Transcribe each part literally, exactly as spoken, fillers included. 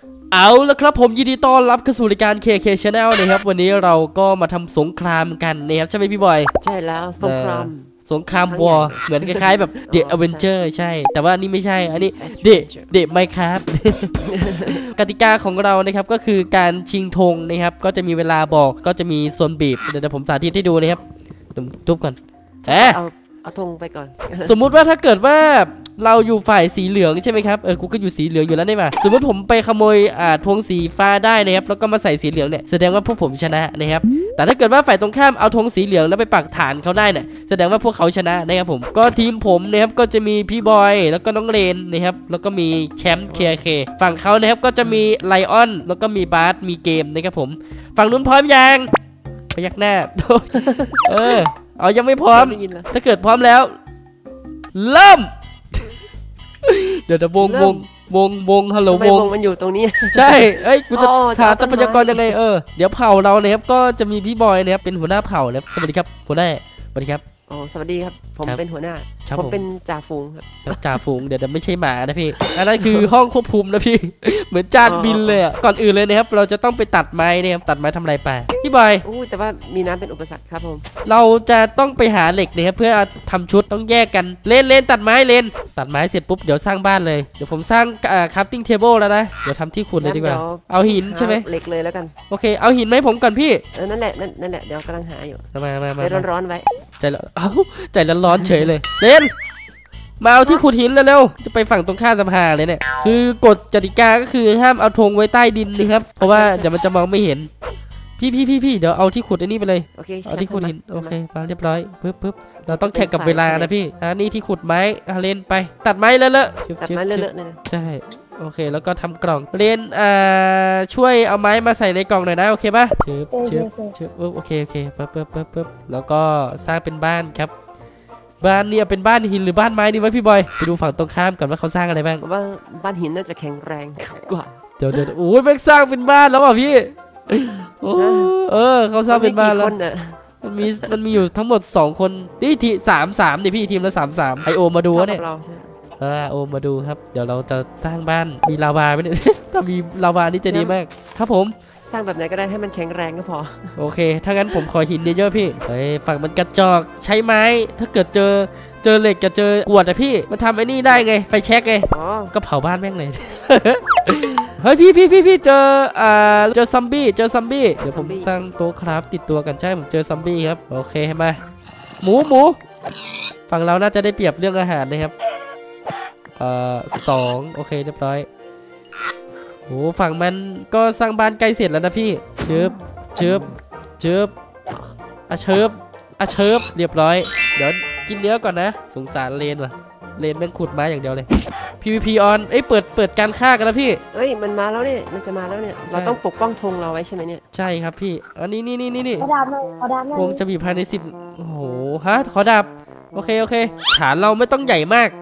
เอาละครับผมยินดีต้อนรับเข้าสู่รายการ เค เค Channel นะครับวันนี้เราก็มาทำสงครามกันนะครับใช่ไหมพี่บอยใช่แล้วสงครามสงครามวอร์เหมือนคล้ายๆแบบเดอะอเวนเจอร์ใช่แต่ว่านี่ไม่ใช่อันนี้เดะเดะไมค์ครับกติกาของเรานะครับก็คือการชิงธงนะครับก็จะมีเวลาบอกก็จะมีโซนบีบเดี๋ยวผมสาธิตให้ดูนะครับทุบก่อนเอ๊ะเอาเอาธงไปก่อนสมมุติว่าถ้าเกิดว่าเราอยู่ฝ่ายสีเหลืองใช่ไหมครับเออกูก็อยู่สีเหลืองอยู่แล้วได้ป่ะสมมติผมไปขโมยอ่าธงสีฟ้าได้นะครับแล้วก็มาใส่สีเหลืองเนี่ยแสดงว่าพวกผมชนะนะครับแต่ถ้าเกิดว่าฝ่ายตรงข้ามเอาธงสีเหลืองแล้วไปปักฐานเขาได้เนี่ยแสดงว่าพวกเขาชนะนะครับผมก็ทีมผมนะครับก็จะมีพี่บอยแล้วก็น้องเรนนะครับแล้วก็มีแชมป์ เค เค ฝั่งเขานะครับก็จะมีไลออนแล้วก็มีบาสมีเกมนะครับผมฝั่งนู้นพร้อมยังพยักหน้าเออเอายังไม่พร้อมถ้าเกิดพร้อมแล้วเริ่มเดี๋ยวจะวงวงวงวงฮัลโหลวงมันอยู่ตรงนี้ใช่เอ้ยกูจะหาทรัพยากรยังไงเออเดี๋ยวเผ่าเราเนี่ยครับก็จะมีพี่บอยเนี่ยเป็นหัวหน้าเผ่านะครับสวัสดีครับหัวหน้าสวัสดีครับโอ้สวัสดีครับผมเป็นหัวหน้าผมเป็นจ่าฝูงครับจ่าฝูงเดี๋ยวจะไม่ใช่หมานะพี่อันนั้นคือห้องควบคุมนะพี่เหมือนจานบินเลยอ่ะก่อนอื่นเลยนะครับเราจะต้องไปตัดไม้เนี่ยตัดไม้ทำอะไรไปพี่บอยอู้แต่ว่ามีน้ำเป็นอุปสรรคครับผมเราจะต้องไปหาเหล็กนะครับเพื่อทำชุดต้องแยกกันเล่นเล่นตัดไม้เล่นตัดไม้เสร็จปุ๊บเดี๋ยวสร้างบ้านเลยเดี๋ยวผมสร้างคราฟติ้งเทเบิลแล้วนะเดี๋ยวทำที่ขุดเลยดีกว่าเอาหินใช่ไหมเหล็กเลยแล้วกันโอเคเอาหินไหมผมก่อนพี่เออนั่นแหละนั่นแหละเดี๋ยวกำลังหาอยู่มามามาใจร้อนๆไว้ใจร้อนเอ้าใจร้อนๆเฉยเลยเล่นมาเอาที่ขุดหินเร็วๆจะไปฝั่งตรงข้ามสะพานเลยเนี่ยคือกฎกติกาก็คือห้ามเอาธงไว้ใต้ดินนะครับเพราะว่าเดี๋ยวมันจะมองไม่เห็นพี่พี่พี่พี่เดี๋ยวเอาที่ขุดอันนี้ไปเลยเอาที่ขุดหินโอเคมาเรียบร้อยปึ๊บปึ๊บเราต้องแข่งกับเวลานะพี่อันนี้ที่ขุดไม้เล่นไปตัดไม้เลอะเลอะตัดไม้เลอะเลอะเลยใช่โอเคแล้วก็ทำกล่องเล่นอ่าช่วยเอาไม้มาใส่ในกล่องหน่อยนะโอเคป่ะเชิบเชิบเชิบโอเคโอเคปึ๊บปึ๊บปึ๊บปึ๊บแล้วก็สร้างเป็นบ้านครับบ้านเนี่ยเป็นบ้านหินหรือบ้านไม้ดีวะพี่บอยไปดูฝั่งตรงข้ามก่อนว่าเขาสร้างอะไรบ้างว่าบ้านหินน่าจะแข็งแรงกว่าเดี๋ยวเดี๋ยวโอ้ยแม่งสร้างเป็นบ้านแล้วอ่ะพี่โอ้เออเขาสร้างเป็นบ้านแล้วมันมีมันมีอยู่ทั้งหมดสองคนนี่ทีสามสามเนี่ยพี่ทีมละสามสามไอโอมาดูเนี่ยเออโอมาดูครับเดี๋ยวเราจะสร้างบ้านมีลาวาไหมเนี่ยถ้ามีลาวานี่จะดีมากครับผมสร้างแบบไหนก็ได้ให้มันแข็งแรงก็พอโอเคถ้างั้นผมขอหินเยอะๆพี่เฮ้ยฝั่งมันกระจอกใช้ไม้ถ้าเกิดเจอเจอเหล็กจะเจอกวดอะพี่มันทำไอ้นี่ได้ไงไฟแช็กไงก็เผาบ้านแม่งเลยเฮ้ยพี่พี่พี่พี่เจออ่าเจอซัมบี้เจอซัมบี้เดี๋ยวผมสร้างโต๊ะคราฟติดตัวกันใช่ผมเจอซัมบี้ครับโอเคมาหมูหมูฝั่งเราน่าจะได้เปรียบเรื่องอาหารนะครับเอ่อสองโอเคเรียบร้อยโอ้ฝั่งมันก็สร้างบ้านใกล้เสร็จแล้วนะพี่เชิบเชิบเชิบอ่ะเชิบอ่ะเชิบเรียบร้อยเดี๋ยวกินเนื้อก่อนนะสงสารเลนว่ะเลนแม่งขุดไม้อย่างเดียวเลย พี วี พี ออนเอ้ยเปิดเปิดการฆ่ากันแล้วพี่เอ้ยมันมาแล้วเนี่ยมันจะมาแล้วเนี่ยเราต้องปกป้องธงเราไว้ใช่ไหมเนี่ยใช่ครับพี่อันนี้นี่นี่นี่นี่ขอดาบเลยขอดาบเลยวงจะบีบภายในสิบโอ้โหฮะขอดาบโอเคโอเคฐานเราไม่ต้องใหญ่มาก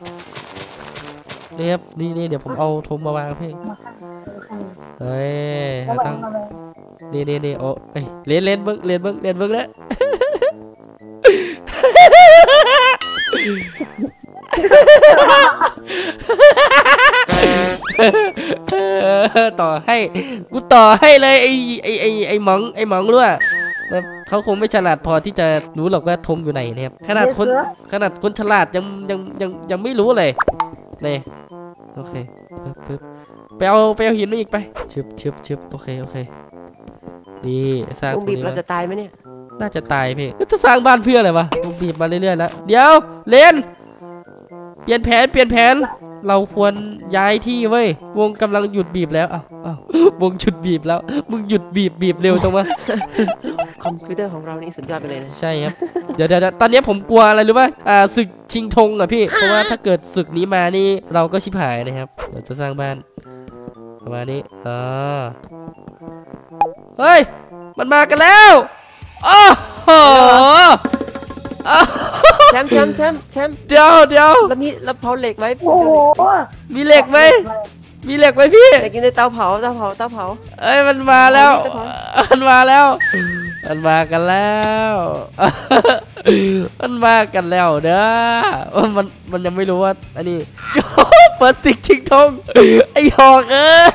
นี่ครับนี่นี่เดี๋ยวผมเอาธงมาวางพี่เฮ้ยตั้งนี่นี่นี่โอ้เอ้ยเล่นเล่นเบิ้งเล่นเบิ้งเล่นเบิ้งแล้วต่อให้กูต่อให้เลยไอไอไอไอหมองไอหมองรู้อ่ะเขาคงไม่ฉลาดพอที่จะรู้หรอกว่าธงอยู่ไหนนะครับขนาดคนขนาดคนฉลาดยังยังยังยังไม่รู้เลยนี่โอเคปึ๊บไปเอาไปเอาหินมาอีกไปชึบชึบชึบโอเคโอเคนี่สร้างบีบเราจะตายไหมเนี่ยน่าจะตายพี่จะสร้างบ้านเพื่ออะไรวะบีบมาเรื่อยๆแล้วเดี๋ยวเลนเปลี่ยนแผนเปลี่ยนแผนเราควรย้ายที่เว้ยวงกำลังหยุดบีบแล้วอ้าวอ้าววงหยุดบีบแล้วมึงหยุดบีบบีบเร็วจังวะคอมพิวเตอร์ของเรานี่สุดยอดไปเลยใช่ครับเดี๋ยวเดี๋ยวตอนนี้ผมกลัวอะไรรู้ป่ะอ่าศึกชิงธงอ่ะพี่เพราะว่าถ้าเกิดศึกนี้มานี่เราก็ชิบหายนะครับเราจะสร้างบ้านประมาณนี้อ๋อเฮ้ยมันมากันแล้วโอ้โหแชมป์แชมป์แชมป์แชมป์เดี๋ยวเดี๋ยวแล้วมีแล้วเผาเหล็กไว้โอ้โหมีเหล็กไหมมีเหล็กไหมพี่เหล็กอยู่ในเตาเผาเตาเผาเตาเผาเอ้ยมันมาแล้วมันมาแล้วมันมากันแล้วมันมากันแล้วเด้อมันมันยังไม่รู้ว่าอันนี้เปิดสิกชิงธงไอ้หอกเอ้ยมึงใจ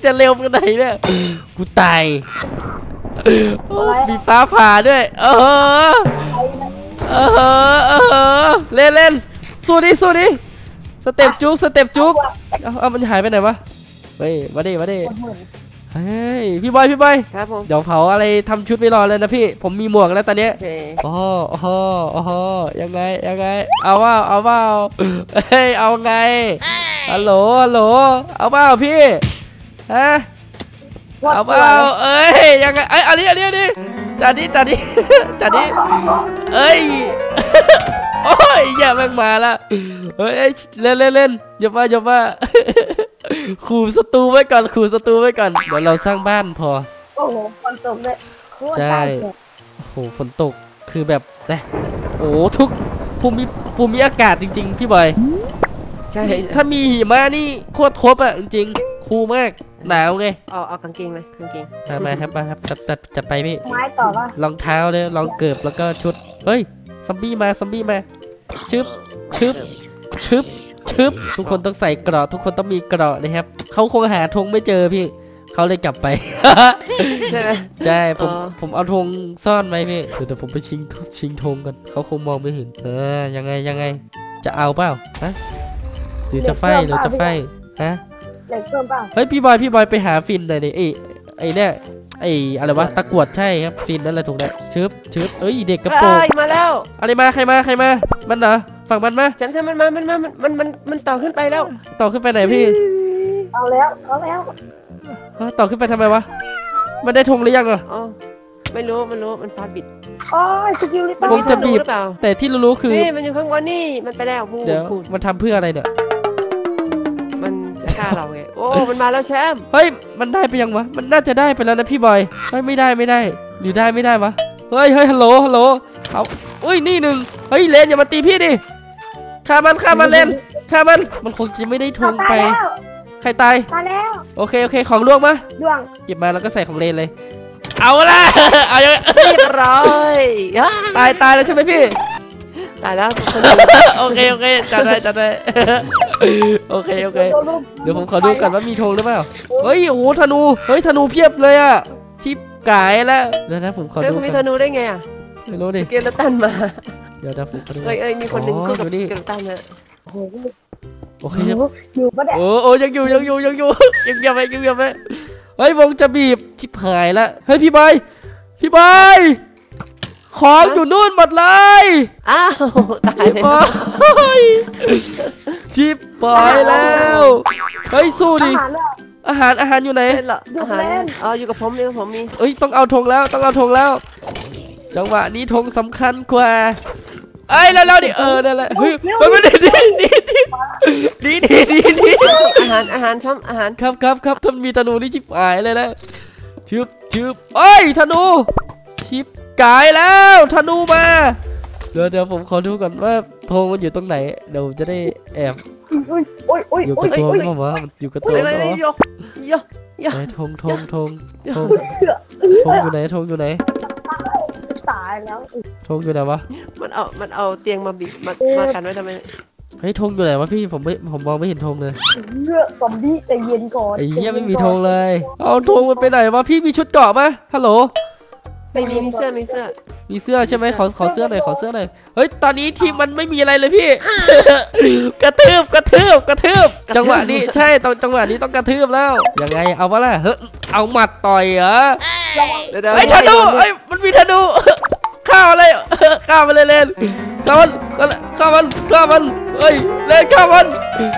จะเร็วขนาดไหนเนี่ยกูตายโอ้มีฟ้าผ่าด้วยเออเออเออเล่นเล่นสู้ดิสู้ดิสเต็ปจุกสเต็ปจุกเอาเอามันหายไปไหนวะเฮ้ยมาดิมาดิเฮ้ยพี่บอยพี่บอยครับผมเดี๋ยวเผาอะไรทำชุดไปรอเลยนะพี่ผมมีหมวกแล้วตอนเนี้ยโอเคโอ้โหโอ้โหโอ้โหยังไงยังไงเอาว่าเอาว่าเฮ้ยเอาไงฮัลโหลฮัลโหลเอาว่าพี่ฮะเอาว่าเอ้ยยังไงไอ้อันนี้อันนี้อันนี้จัดดิจัดดิจัดดิเอ้ยโอ้ยอย่าแม่งมาละเฮ้ยเล่นเล่นเล่นอย่ามาอย่ามาขู่ศัตรูไว้ก่อนขู่ศัตรูไว้ก่อนเดี๋ยวเราสร้างบ้านพอโอ้โหฝนตกเลยใช่โอ้โหฝนตกคือแบบนะโอ้ทุกภูมิภูมิอากาศจริงๆพี่บอยใช่ถ้ามีหิมะนี่โคตรครบอ่ะจริงๆคูลมากหนาวไงเอาเอากางเกงไหมกางเกงมาครับมาครับจัดจัดจัดไปพี่ไม้ต่อป่ะรองเท้าเลยรองเกิบแล้วก็ชุดเฮ้ยซอมบี้มาซอมบี้มาชึบชึบชึบชึบทุกคนต้องใส่เกราะทุกคนต้องมีเกราะนะครับเขาคงหาธงไม่เจอพี่เขาเลยกลับไปใช่ไหมใช่ผมผมเอาธงซ่อนไว้พี่เดี๋ยวผมไปชิงชิงธงกันเขาคงมองไม่เห็นเออยังไงยังไงจะเอาเปล่าฮะหรือจะไฟหรือจะไฟฮะเฮ้ยพี่บอยพี่บอยไปหาฟินหน่อยดิไอ้ไอ้เนี่ยไอ้อะไรวะตะกรวดใช่ครับฟินนั่นแหละถูกแล้วชึบชึบเอ้ยเด็กกระโปรงมาแล้วอะไรมาใครมาใครมามันเหรอฝั่งมันมาจำใช่มันมามันมามันมันมันมันต่อขึ้นไปแล้วต่อขึ้นไปไหนพี่เอาแล้วเอาแล้วต่อขึ้นไปทำไมวะมันได้ธงหรือยังอ่ะอ๋อไม่รู้มันรู้มันฟาดบิดอ๋อสกิลลิต้าจะบีบแต่ที่รู้ๆคือนี่มันอยู่ข้างบนนี่มันไปแล้วพูดเดี๋ยวมันทำเพื่ออะไรเนี่ยมันจะฆ่าเราไงโอ้มันมาแล้วแชมป์เฮ้ยมันได้ไปยังวะมันน่าจะได้ไปแล้วนะพี่บอยเฮ้ยไม่ได้ไม่ได้หรือได้ไม่ได้วะเฮ้ยเฮ้ยฮัลโหลฮัลโหลเอาอุ้ยนี่หนึ่งเฮ้ยเลนอย่ามาตีพี่ดิฆ่ามันฆ่ามันเลนฆ่ามันมันคงจะไม่ได้ทงไปใครตายตายแล้วโอเคโอเคของล่วงมาล่วงเก็บมาแล้วก็ใส่ของเลนเลยเอาละเอาอย่างเรียบร้อยตายตายแล้วใช่ไหมพี่ตายแล้วโอเคโอเคจัดได้จัดได้โอเคโอเคเดี๋ยวผมขอดูก่อนว่ามีธงหรือเปล่าเฮ้ยโอ้โหธนูเฮ้ยธนูเพียบเลยอ่ะชิปกายแล้วเดี๋ยวนะผมขอดูมีธนูได้ไงอ่ะไม่รู้ดิเกลตันมาเดี๋ยวนะผมขอดูเอ้ยเอ้ยมีคนหนึ่งสู้กับเกลตันนะโอเคอยู่ปะเนี่ยโอ้โอ้ยังอยู่ยังอยู่ยังอยู่ยังเงียบไปยังเงียบไปเฮ้ยวงจะบีบชิบหายละเฮ้ยพี่บอยพี่บอยของอยู่นู่นหมดเลยอ้าวตายเลยชิบปอยแล้วเฮ้ยสู้ดิอาหารอาหารอยู่ไหนอาหารอ๋ออยู่กับผมอยู่กับผมมีเอ้ยต้องเอาธงแล้วต้องเอาธงแล้วจังหวะนี้ธงสำคัญกว่าไอ้แล้วแล้วดิเออนั่นแหละเฮ้ยมันไม่ได้ดีดีดีดีดีดีอาหารอาหารชอบอาหารครับครับครับถ้ามีธนูนี่ชิบหายเลยนะชิบชิบเอ้ยธนูชิบกายแล้วธนูมาเดี๋ยวเดี๋ยวผมขอดูก่อนว่าธงมันอยู่ตรงไหนเดี๋ยวจะได้แอบอยู่กับตัวมั้งวะอยู่กับตัวมั้งวะไหนธงธงธงธงธงอยู่ไหนธงอยู่ไหนตายแล้วธงอยู่ไหนวะมันเอามันเอาเตียงมาบีบมามากันไว้ทำไมเฮ้ยธงอยู่ไหนวะพี่ผมไม่ผมมองไม่เห็นธงเลยเลือดซอมบี้ใจเย็นก่อนไอ้เหี้ยไม่มีธงเลยเอาธงมันไปไหนวะพี่มีชุดเกราะปะฮัลโหลไม่มีมีเสื้อมีเสื้อมีเสื้อใช่ไหมขอขอเสื้อหน่อยขอเสื้อหน่อยเฮ้ยตอนนี้ทีมมันไม่มีอะไรเลยพี่กระทืบกระทืบกระทืบจังหวะนี้ใช่ตอนจังหวะนี้ต้องกระทืบแล้วยังไงเอาวะล่ะเฮ้ยเอาหมัดต่อยเหรอไอ้ธนูไอ้มันมีธนูข้าวอะไรข้าวมันเลยเล่นข้าวมันข้าวมันข้าวมันเฮ้ยเล่นข้าวมัน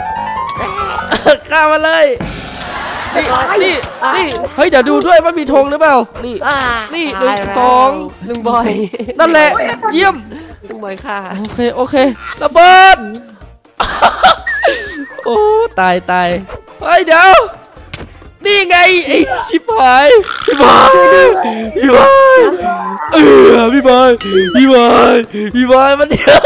ข้าวมันเลยนี่นี่นี่เฮ้ยเดี๋ยวดูด้วยว่ามีธงหรือเปล่านี่นี่หนึ่งสองลุงบอยนั่นแหละเยี่ยมลุงบอยค่ะโอเคโอเคระเบิดโอ้ตายตายเฮ้ยเดี๋ยวนี่ไงไอ้ชิบหายพี่บอยพี่บอยเออพี่บอยพี่บอยพี่บอยมันเดียว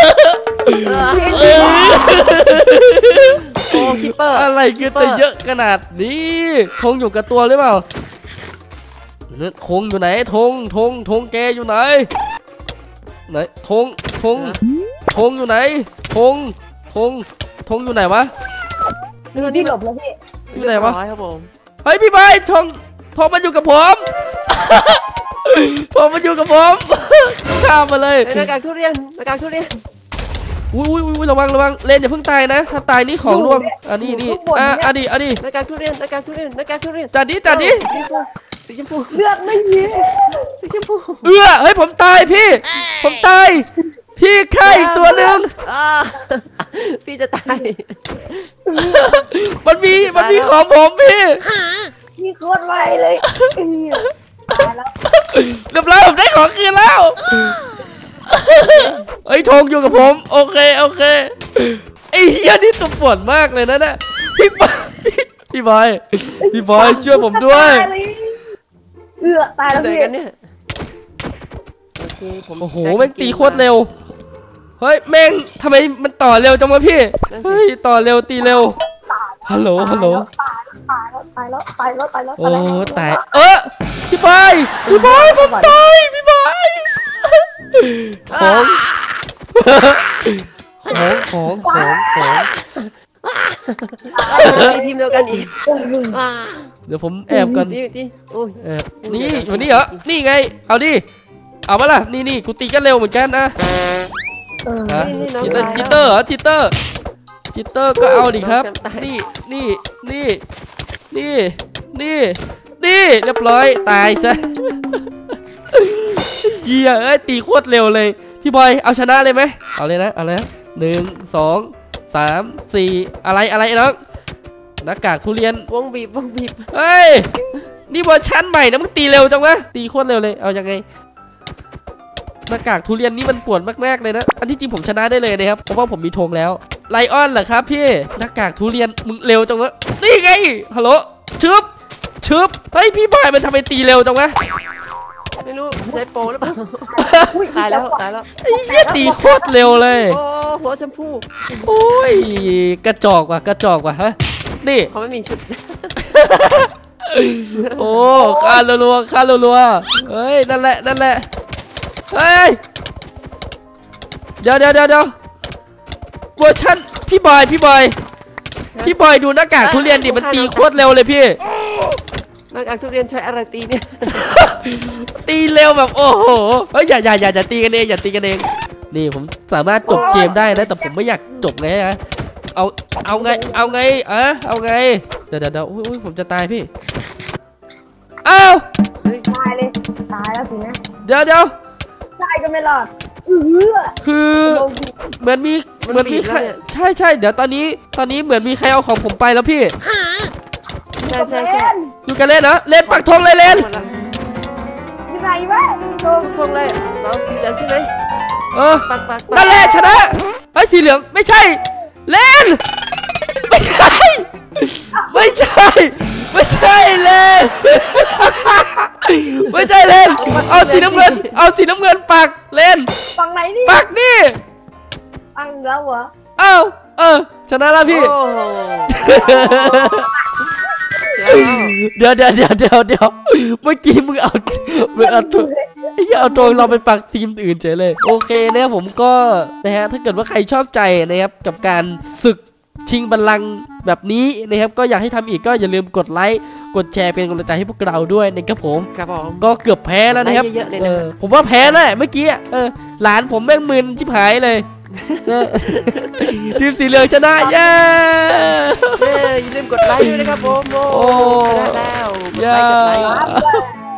โอ้คิปเปอร์อะไรกันจะเยอะขนาดนี้ธงอยู่กับตัวหรือเปล่าธงอยู่ไหนธงธงธงแกอยู่ไหนไหนธงธงธงอยู่ไหนธงธงธงอยู่ไหนวะนี่หลบแล้วพี่อยู่ไหนวะครับผมเฮ้ยพี่บอยทองทองมันอยู่กับผมทองมันอยู่กับผมข้ามมาเลยหน้ากากทุเรียนหน้ากากทุเรียนอุ้ยอุ้ยอุ้ยระวังระวังเล่นอย่าเพิ่งตายนะถ้าตายนี่ของร่วงอันนี้นี่อ่ะอันนี้อันนี้หน้ากากทุเรียนหน้ากากทุเรียนหน้ากากทุเรียนจัดดิจัดดิสีชมพูเลือดไม่มีสีชมพูเอื้อเฮ้ยผมตายพี่ผมตายพี่ไข่อีกตัวหนึ่งอ่าพี่จะตายมันมีมันมีของผมพี่มีโคตรไวเลยตายแล้วเรียบร้อยผมได้ของคืนแล้วเฮ้ยธงอยู่กับผมโอเคโอเคไอ้เหี้ยนี่ตัวปวดมากเลยนะเนี่ยพี่บอยพี่บอยพี่บอยช่วยผมด้วยเอือตายแล้วไหนพี่กันเนี่ยโอเคผมโอ้โหแม่งตีโคตรเร็วเฮ้ยแม่งทำไมมันต่อเร็วจังวะพี่เฮ้ยต่อเร็วตีเร็วฮัลโหลฮัลโหลตายแล้วตายแล้วตายแล้วตายแล้วโอ้ตายเออพี่บอยพี่บอยผมตายพี่บอยของของของของของมีทีมเดียวกันอีกเดี๋ยวผมแอบก่อนนี่นี่โอ้ยแอบนี่วันนี้เหรอนี่ไงเอาดิเอามาล่ะนี่นี่กูตีกันเร็วเหมือนกันนะเออฮะจิตเตอร์จิตเตอร์เหรอจิตเตอร์จิตเตอร์ก็เอาดิครับนี่นี่นี่นี่นี่นี่เรียบร้อยตายซะเหี้ยเอ้ยตีโคตรเร็วเลยพี่บอยเอาชนะเลยไหมเอาเลยนะเอาเลยนะหนึ่งสองสามสี่อะไรอะไรน้องหน้ากากทุเรียนวงบีบวงบีบเฮ้ยนี่เวอร์ชันใหม่นะมึงตีเร็วจังวะตีโคตรเร็วเลยเอายังไงหน้ากากทุเรียนนี่มันปวดมากๆเลยนะอันที่จริงผมชนะได้เลยนะครับเพราะว่าผมมีธงแล้วไลออนเหรอครับพี่หน้ากากทุเรียนมึงเร็วจังวะนี่ไงฮัลโหลชึบชึบเฮ้ยพี่บอยมันทำไมตีเร็วจังวะไม่รู้ใช้โปรหรือเปล่าตายแล้วตายแล้วไอ้เหี้ยตีโคตรเร็วเลยโอ้หัวชมพูโอ้ยกระจอกว่ะกระจอกว่ะฮะนี่เขาไม่มีชุดโอ้ฆ่ารัวๆฆ่ารัวๆเฮ้ยนั่นแหละนั่นแหละเฮ้ยเดี๋ยวเดี๋ยวเดี๋ยวเดี๋ยวเวอร์ชันพี่บอยพี่บอยพี่บอยดูหน้ากากทุเรียนดิมันตีโคตรเร็วเลยพี่หน้ากากทุเรียนใช้อะไรตีเนี่ยตีเร็วแบบโอ้โหเฮ้ยอย่าอย่าอย่าอย่าตีกันเองอย่าตีกันเองนี่ผมสามารถจบเกมได้นะแต่ผมไม่อยากจบไงนะเอาเอาไงเอาไงอะเอาไงเดี๋ยวเดี๋ยวเดี๋ยวอุ้ยผมจะตายพี่อ้าวตายเลยตายแล้วสินะเดี๋ยวเดี๋ยวตายก็ไม่รอดเออคือเหมือนมีเหมือนมีใครใช่ใช่เดี๋ยวตอนนี้ตอนนี้เหมือนมีใครเอาของผมไปแล้วพี่ใช่ใช่ใช่อยู่กันเล่นนะเล่นปักธงเลยเล่นยังไงวะโดนพวกเลยเราสีเหลืองใช่ไหมเออปักปักนั่นแหละชนะไอ้สีเหลืองไม่ใช่เล่นไม่ใช่ไม่ใช่ไม่ใช่เล่นไม่ใช่เล่นเอาสีน้ำเงินเอาสีน้ำเงินปักเล่นฝั่งไหนนี่ปักนี่ฝั่งแล้วเหรอเอ้าเออชนะแล้วพี่โอ้โหเดี๋ยวเดี๋ยวเดี๋ยวเดี๋ยวเดี๋ยวเมื่อกี้มึงเอามึงเอาตัวไอ้เหี้ยเอาตัวเราไปปักทีมอื่นเฉยเลยโอเคนะครับผมก็นะฮะถ้าเกิดว่าใครชอบใจนะครับกับการศึกชิงบัลลังก์แบบนี้นะครับก็อยากให้ทำอีกก็อย่าลืมกดไลค์กดแชร์เป็นกำลังใจให้พวกเราด้วยนะครับผมครับผมก็เกือบแพ้แล้วนะครับเยอะๆเลยนะเออผมว่าแพ้แล้วแหละเมื่อกี้อะเออหลานผมแม่งมึนชิบหายเลยเออทีมสีเหลืองชนะเย้เย้อย่าลืมกดไลค์ด้วยนะครับผมโอ้ชนะแล้วกดไลค์กดไลค์